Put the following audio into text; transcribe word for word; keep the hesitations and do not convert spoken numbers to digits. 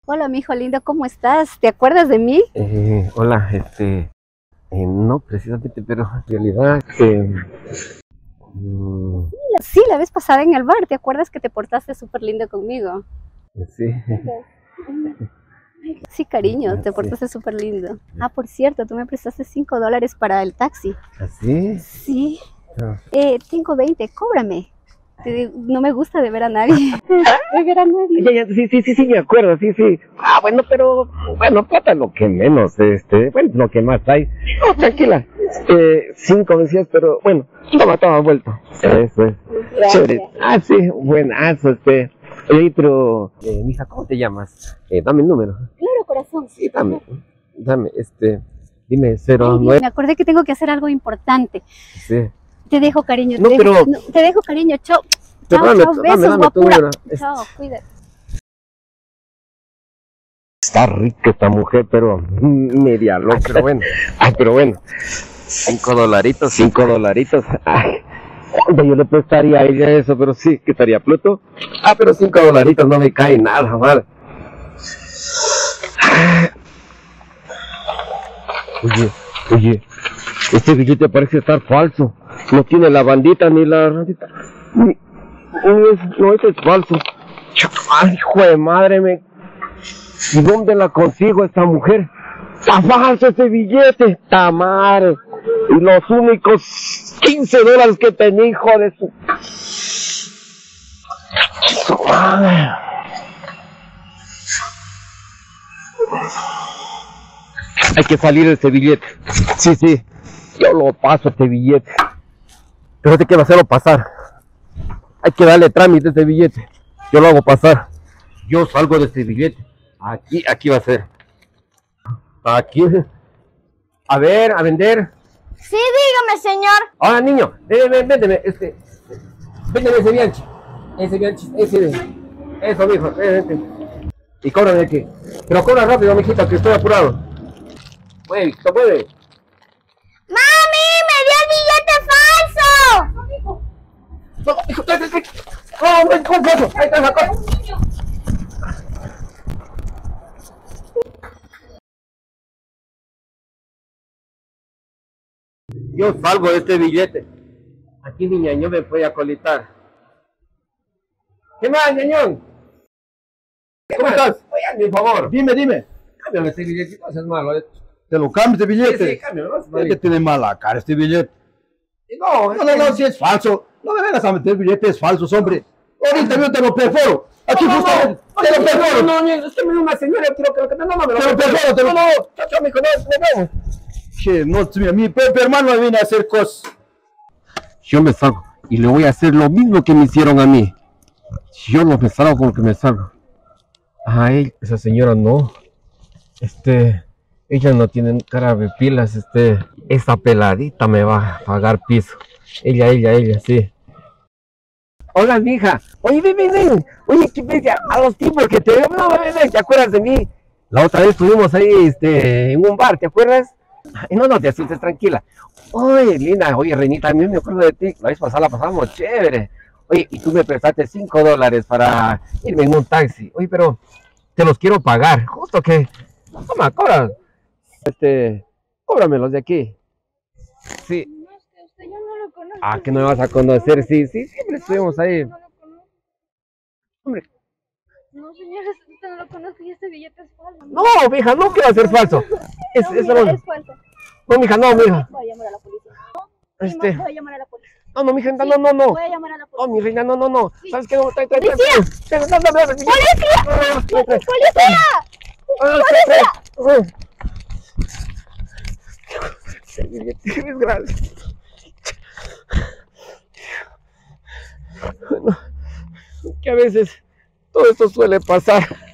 Hola, mi hijo lindo, ¿cómo estás? ¿Te acuerdas de mí? Eh, hola, este, eh, no precisamente, pero en realidad, eh, mm, Sí, la vez pasada en el bar, ¿te acuerdas que te portaste súper lindo conmigo? sí, Sí, cariño, te sí, portaste súper lindo. Ah, por cierto, tú me prestaste cinco dólares para el taxi. así, Sí, ah, eh, cinco veinte, cóbrame. Te digo, no me gusta de ver a nadie. De ver a nadie. ya, ya, sí, sí, sí, sí, me acuerdo, sí, sí, ah, bueno, pero, bueno, plata lo que menos, este, bueno, lo que más hay, no, tranquila, eh, cinco decías, pero, bueno, toma, toma, vuelto, eso es, chévere, ah, sí, buenazo, este, oye, pero, eh, mija, ¿cómo te llamas? Eh, dame el número. Claro, corazón. Sí, dame, dame, este, dime, Ay, cero nueve, me acordé que tengo que hacer algo importante. sí. Te dejo, cariño. No, te, dejo, pero- no, te dejo, cariño. Chao. Pero Chao, dame, chao. tu- Besos, dame, dame tu guapura. número. Es- Chao, cuídate. Está rica esta mujer, pero mm, media loca, pero bueno. Ay, pero bueno. Cinco dolaritos, cinco dolaritos. Ay, ¿cuándo yo le prestaría a ella eso? Pero sí, que estaría Pluto. Ah, pero cinco dolaritos no me cae nada, mal. Oye, oye, este billete parece estar falso. No tiene la bandita ni la randita. Ni- ni es- No, este es falso. Ay, hijo de madre, me... ¿Y dónde la consigo esta mujer? ¡Está falso ese billete! ¡Tamar! Y los únicos quince dólares que tenía, hijo de su... su madre. Hay que salir de ese billete. Sí, sí. Yo lo paso este billete. Pero hay que hacerlo pasar. Hay que darle trámite a este billete. Yo lo hago pasar. Yo salgo de este billete. Aquí, aquí va a ser. Aquí. A ver, a vender. Sí, dígame, señor. Ahora, niño, ven, ven, véndeme, este. Véndeme ese bianchi. Ese bianchi, ese de. Eso, mijo, ven, ven. Y cóbrame aquí. Pero cobra rápido, mijita, que estoy apurado. Mueve, mijito, mueve. ¡Mami! ¡Me dio el billete falso! No, hijo, trae, trae, trae. No, ven, ¿cómo fue eso? Ahí está la cosa. Yo salgo de este billete. Aquí mi ñañón me puede acolitar. ¿Qué más, ñañón? ¿Cómo estás? Oye, por favor. Dime, dime. Cámbiame este billete, no seas malo. eh. ¿Te lo cambio este Sí, billete? sí, cámbiame, no seas Es que malito. tiene mala cara este billete. No, No, no, no, si es falso. No me vengas a meter billetes falsos, hombre. Ahorita yo te lo perforo. Aquí no, justamente. no, Te lo no, perforo. no, no, es que me dio una señora, quiero que no, no, no, me lo Te lo perforo, te lo- No, no, chao, chao, mijo, no, nos vemos. Che, no, mi Pepe hermano me viene a hacer cosas. Yo me salgo y le voy a hacer lo mismo que me hicieron a mí. Yo no me salgo con lo que me salgo. Ay, esa señora no. Este, ella no tiene cara de pilas, este, esa peladita me va a pagar piso. Ella, ella, ella, sí. Hola, mija. Oye, ven, ven, ven. Oye, ¿qué ves? A los tipos que te veo, no, ven, ven, ¿te acuerdas de mí? La otra vez estuvimos ahí, este, en un bar, ¿te acuerdas? Ay, no, no te asustes, tranquila. Oye, linda, oye, Reinita, a mí me acuerdo de ti. La vez pasada la pasamos chévere. Oye, y tú me prestaste cinco dólares para irme en un taxi. Oye, pero te los quiero pagar. Justo que... Toma, cobra. Este, cóbramelos de aquí. Sí. No, es que usted yo no lo conozco. Ah, que no me vas a conocer. Sí, sí, siempre estuvimos ahí. No lo conozco. Hombre. No, señor, usted no lo conozco y este billete es falso. No, mija, no quiero ser falso. Es, No, es, mira, algo- es falso. No, mija, no, mija. Voy a llamar a la policía. Este, Voy a llamar a la policía. no, no, mija, no, no, no, no. Voy a llamar a la No, policía. mi reina, no, no, no. Sí. ¿Sabes qué? No, trae, trae, trae. ¡Policía! Trae, trae, trae, trae, trae. ¡Policía! Trae, trae, trae. ¡Policía! Ah, trae, trae. Qué desgracia. Bueno, que a veces todo esto suele pasar.